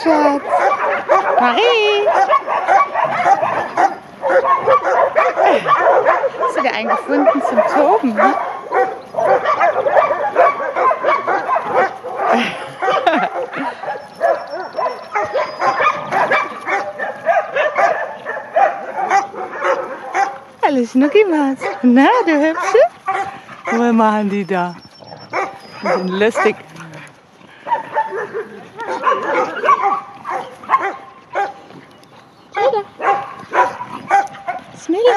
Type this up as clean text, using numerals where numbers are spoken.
Schatz. Marie! Hast du dir einen gefunden zum Toben? Ne? Hallo Schnuckimaus. Na, du Hübsche? Was machen die da? Die sind lustig. Smiley.